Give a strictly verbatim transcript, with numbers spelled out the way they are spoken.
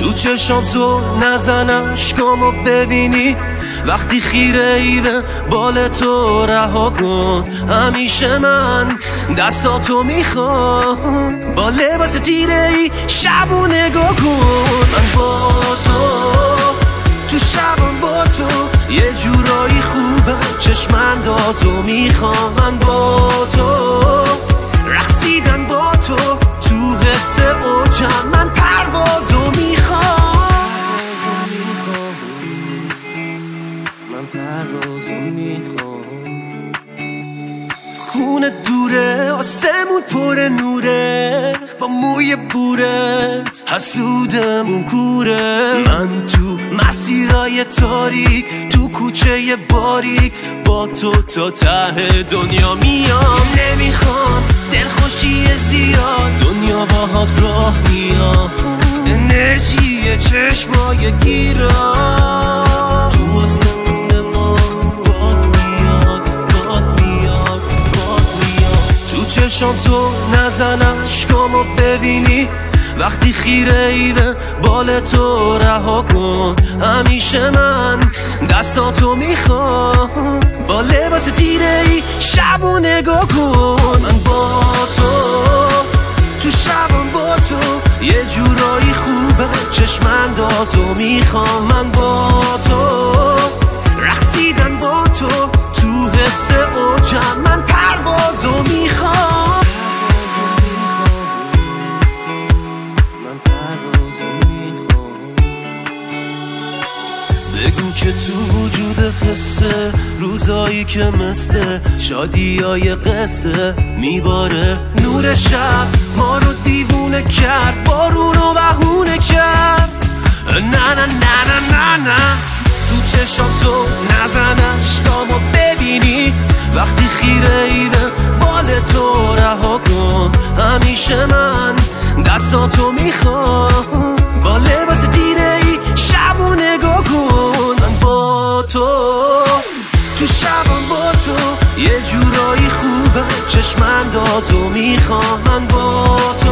تو چشام تو نزن اشکامو ببینی وقتی خیره ای به بال تو رها کن. همیشه من دستاتو میخوام با لباس تیره ای شبو نگاه کن. من با تو تو شبم با تو یه جورایی خوبه چشمندازو میخوام. من با تو رقصیدن با تو تو حس اوجم من پروازو میخوام. من پروازو میخوام. خونه دوره آسمون پر نوره با موی بورت حسودمون کوره. من تو مسیرای تاریک تو کوچه باریک با تو تا ته دنیا میام. نمیخوام دلخوشی زیاد دنیا باهات راه میام. انرژی چشمای گیرا تو آسمون ما باد میاد باد میاد باد میاد. تو چشام تو نزن اشکامو ببینی وقتی خیره ای به بال تو رها کن. همیشه من دستاتو میخوام با لباس تیره ای شبو نگاه کن. من با تو تو شبم با تو یه جورایی خوبه چشمندازو میخوام. من با تو رقصیدن با تو تو حس اوجم من پروازو میخوام. بگو که تو وجودت حسه روزایی که مثل شادیای قصه میباره. نور شب ما رو دیوونه کرد بارون رو بهونه کرد. نه نه نه نه نه نه تو چشام تو نزن اشکامو ببینی وقتی خیره ای به بال تو رها کن. همیشه من دستاتو میخوام با لباس تیره ای شبو نگاه کن. من با تو تو شبم با تو یه جورایی خوبه چشمندازو میخوام. من با تو